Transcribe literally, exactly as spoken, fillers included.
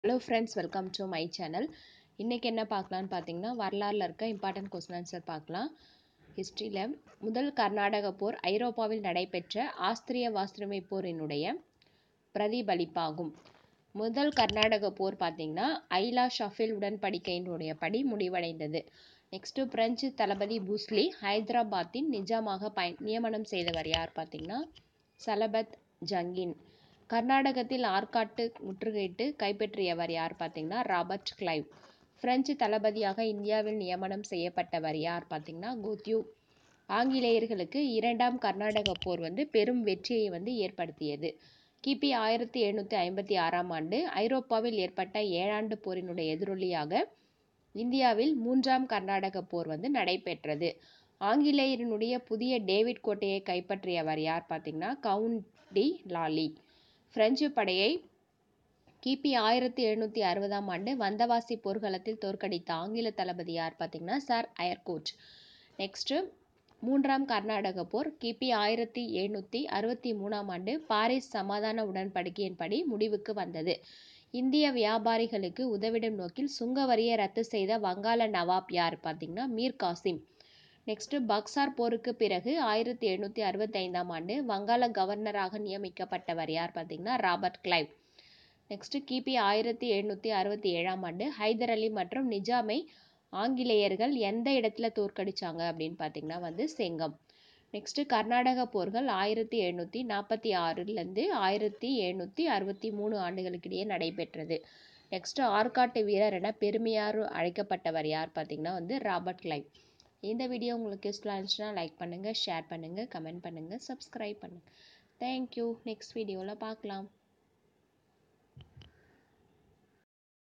Hello friends, welcome to my channel. இன்றைக்கி என்ன பார்க்கலான்னு பார்த்தீங்கன்னா, வரலாறில் இருக்க இம்பார்ட்டன்ட் கொஸ்டின் ஆன்சர் பார்க்கலாம். ஹிஸ்ட்ரியில் முதல் கர்நாடக போர் ஐரோப்பாவில் நடைபெற்ற ஆஸ்திரிய வாஸ்துரிமை போரினுடைய பிரதிபலிப்பாகும். முதல் கர்நாடக போர் பார்த்திங்கன்னா ஐலா ஷஃபில் உடன்படிக்கையினுடைய படி முடிவடைந்தது. நெக்ஸ்ட்டு பிரெஞ்சு தளபதி புஸ்லி ஹைதராபாத்தின் நிஜாமாக பயன் நியமனம் செய்தவர் யார் பார்த்திங்கன்னா சலபத் ஜங்கின். கர்நாடகத்தில் ஆற்காட்டு முற்றுகையிட்டு கைப்பற்றியவர் யார் பார்த்தீங்கன்னா ராபர்ட் கிளைவ். பிரெஞ்சு தளபதியாக இந்தியாவில் நியமனம் செய்யப்பட்டவர் யார் பார்த்தீங்கன்னா கோத்யூ. ஆங்கிலேயர்களுக்கு இரண்டாம் கர்நாடக போர் வந்து பெரும் வெற்றியை வந்து ஏற்படுத்தியது. கிபி ஆயிரத்தி எழுநூற்றி ஐம்பத்தி ஆறாம் ஆண்டு ஐரோப்பாவில் ஏற்பட்ட ஏழாண்டு போரினுடைய எதிரொலியாக இந்தியாவில் மூன்றாம் கர்நாடக போர் வந்து நடைபெற்றது. ஆங்கிலேயரினுடைய புதிய டேவிட் கோட்டையை கைப்பற்றியவர் யார் பார்த்தீங்கன்னா கவுண்ட் டி லாலி. பிரெஞ்சு படையை கிபி ஆயிரத்தி எழுநூற்றி அறுபதாம் ஆண்டு வந்தவாசி போர்க்களத்தில் தோற்கடித்த ஆங்கில தளபதி யார் பார்த்தீங்கன்னா சர் அயர்கோட். நெக்ஸ்ட்டு மூன்றாம் கர்நாடக போர் கிபி ஆயிரத்தி எழுநூற்றி அறுபத்தி மூணாம் ஆண்டு பாரிஸ் சமாதான உடன்படிக்கையின்படி முடிவுக்கு வந்தது. இந்திய வியாபாரிகளுக்கு உதவிடும் நோக்கில் சுங்க வரியை ரத்து செய்த வங்காள நவாப் யார் பார்த்தீங்கன்னா மீர் காசிம். நெக்ஸ்ட்டு பக்சார் போருக்கு பிறகு ஆயிரத்தி எழுநூற்றி அறுபத்தி ஐந்தாம் ஆண்டு வங்காள கவர்னராக நியமிக்கப்பட்டவர் யார் பார்த்தீங்கன்னா ராபர்ட் கிளைவ். நெக்ஸ்ட்டு கிபி ஆயிரத்தி எழுநூற்றி அறுபத்தி ஏழாம் ஆண்டு ஹைதர் அலி மற்றும் நிஜாமை ஆங்கிலேயர்கள் எந்த இடத்துல தோற்கடிச்சாங்க அப்படின்னு பார்த்தீங்கன்னா வந்து செங்கம். நெக்ஸ்ட்டு கர்நாடக போர்கள் ஆயிரத்தி எழுநூற்றி நாற்பத்தி ஆறுலேருந்து ஆயிரத்தி எழுநூற்றி அறுபத்தி மூணு ஆண்டுகளுக்கிடையே நடைபெற்றது. நெக்ஸ்ட்டு ஆற்காட்டு வீரர் என பெருமையார் அழைக்கப்பட்டவர் யார் பார்த்தீங்கன்னா வந்து ராபர்ட் கிளைவ். இந்த வீடியோ உங்களுக்கு யூஸ்ஃபுல்லாக இருந்துச்சுன்னா லைக் பண்ணுங்கள், ஷேர் பண்ணுங்கள், கமெண்ட் பண்ணுங்கள், சப்ஸ்கிரைப் பண்ணுங்கள். தேங்க்யூ. நெக்ஸ்ட் வீடியோவில் பார்க்கலாம்.